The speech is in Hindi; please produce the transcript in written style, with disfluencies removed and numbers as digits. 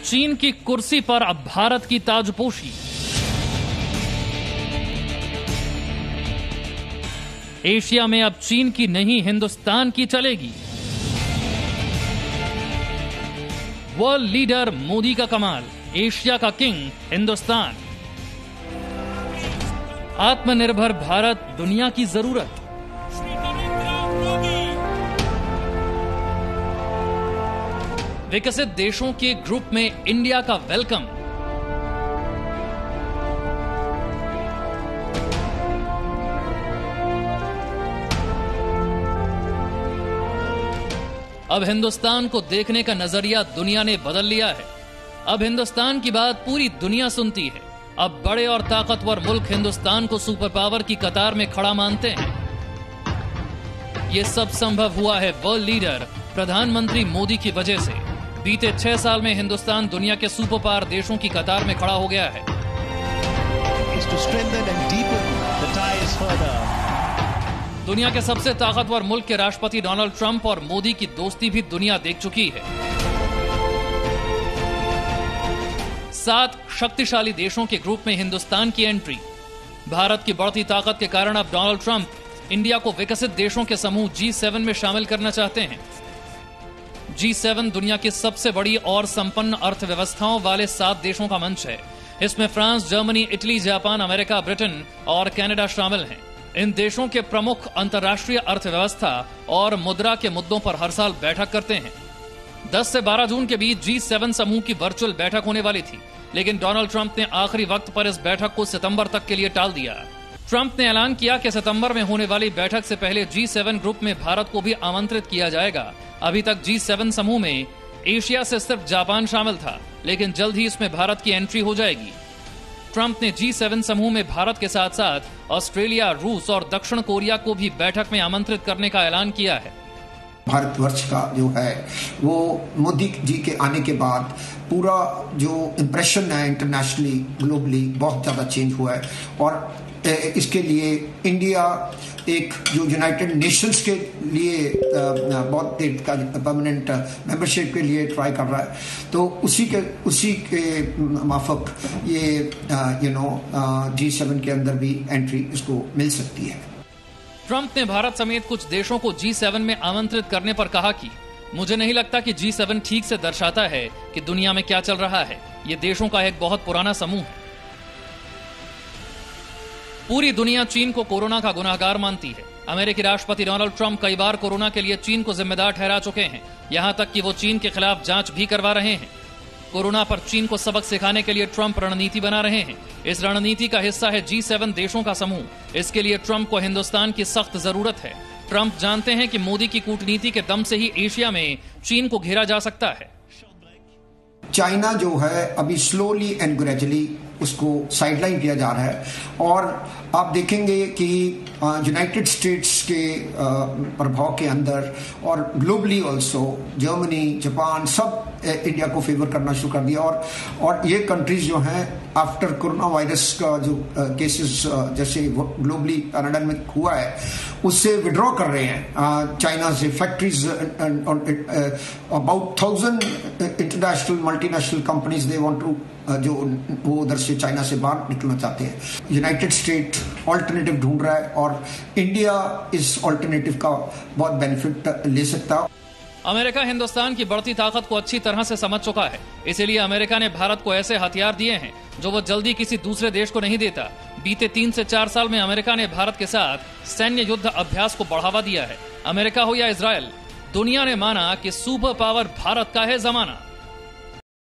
चीन की कुर्सी पर अब भारत की ताजपोशी। एशिया में अब चीन की नहीं हिंदुस्तान की चलेगी। वर्ल्ड लीडर मोदी का कमाल, एशिया का किंग हिंदुस्तान। आत्मनिर्भर भारत दुनिया की जरूरत। विकसित देशों के ग्रुप में इंडिया का वेलकम। अब हिंदुस्तान को देखने का नजरिया दुनिया ने बदल लिया है। अब हिंदुस्तान की बात पूरी दुनिया सुनती है। अब बड़े और ताकतवर मुल्क हिंदुस्तान को सुपर पावर की कतार में खड़ा मानते हैं। यह सब संभव हुआ है वर्ल्ड लीडर प्रधानमंत्री मोदी की वजह से। बीते 6 साल में हिंदुस्तान दुनिया के सुपर पावर देशों की कतार में खड़ा हो गया है। दुनिया के सबसे ताकतवर मुल्क के राष्ट्रपति डोनाल्ड ट्रंप और मोदी की दोस्ती भी दुनिया देख चुकी है। 7 शक्तिशाली देशों के ग्रुप में हिंदुस्तान की एंट्री। भारत की बढ़ती ताकत के कारण अब डोनाल्ड ट्रंप इंडिया को विकसित देशों के समूह G7 में शामिल करना चाहते हैं। G7 दुनिया की सबसे बड़ी और संपन्न अर्थव्यवस्थाओं वाले 7 देशों का मंच है। इसमें France, Germany, Italy, Japan, America, Britain और कनाडा शामिल हैं। इन देशों के प्रमुख अंतर्राष्ट्रीय अर्थव्यवस्था और मुद्रा के मुद्दों पर हर साल बैठक करते हैं। 10 से 12 जून के बीच G7 समूह की वर्चुअल बैठक होने वाली थी, लेकिन डोनाल्ड ट्रंप ने आखिरी वक्त पर इस बैठक को सितंबर तक के लिए टाल दिया। ट्रंप ने ऐलान किया कि सितंबर में होने वाली बैठक से पहले G7 ग्रुप में भारत को भी आमंत्रित किया जाएगा। अभी तक G7 समूह में एशिया से सिर्फ जापान शामिल था, लेकिन जल्द ही इसमें भारत की एंट्री हो जाएगी। ट्रंप ने G7 समूह में भारत के साथ साथ ऑस्ट्रेलिया, रूस और दक्षिण कोरिया को भी बैठक में आमंत्रित करने का ऐलान किया है। भारतवर्ष का जो है वो मोदी जी के आने के बाद पूरा जो इम्प्रेशन है इंटरनेशनली, ग्लोबली बहुत ज्यादा चेंज हुआ है। और इसके लिए इंडिया एक जो यूनाइटेड नेशंस के लिए बहुत देर का परमानेंट मेंबरशिप के लिए ट्राई कर रहा है, तो उसी के माफक ये G7 के अंदर भी एंट्री इसको मिल सकती है। ट्रंप ने भारत समेत कुछ देशों को G7 में आमंत्रित करने पर कहा कि मुझे नहीं लगता कि G7 ठीक से दर्शाता है कि दुनिया में क्या चल रहा है। ये देशों का एक बहुत पुराना समूह है। पूरी दुनिया चीन को कोरोना का गुनहगार मानती है। अमेरिकी राष्ट्रपति डोनाल्ड ट्रंप कई बार कोरोना के लिए चीन को जिम्मेदार ठहरा चुके हैं। यहां तक कि वो चीन के खिलाफ जांच भी करवा रहे हैं। कोरोना पर चीन को सबक सिखाने के लिए ट्रंप रणनीति बना रहे हैं। इस रणनीति का हिस्सा है G7 देशों का समूह। इसके लिए ट्रंप को हिंदुस्तान की सख्त जरूरत है। ट्रंप जानते हैं कि मोदी की कूटनीति के दम से ही एशिया में चीन को घेरा जा सकता है। चाइना जो है अभी स्लोली एंड ग्रेजुअली उसको साइडलाइन किया जा रहा है। और आप देखेंगे कि यूनाइटेड स्टेट्स के प्रभाव के अंदर और ग्लोबली ऑल्सो जर्मनी, जापान सब इंडिया को फेवर करना शुरू कर दिया। और ये कंट्रीज जो हैं आफ्टर कोरोना वायरस का जो केसेस जैसे ग्लोबली कनाडा में हुआ है उससे विड्रॉ कर रहे हैं चाइना से। Factories about 1000 international multinational companies they want to जो वो उधर से चाइना से बाहर निकलना चाहते हैं। यूनाइटेड स्टेट ऑल्टरनेटिव ढूंढ रहा है और इंडिया इस ऑल्टरनेटिव का बहुत बेनिफिट ले सकता है। अमेरिका हिंदुस्तान की बढ़ती ताकत को अच्छी तरह से समझ चुका है। इसीलिए अमेरिका ने भारत को ऐसे हथियार दिए हैं जो वो जल्दी किसी दूसरे देश को नहीं देता। बीते 3 से 4 साल में अमेरिका ने भारत के साथ सैन्य युद्ध अभ्यास को बढ़ावा दिया है। अमेरिका हो या इजराइल, दुनिया ने माना कि सुपर पावर भारत का है जमाना।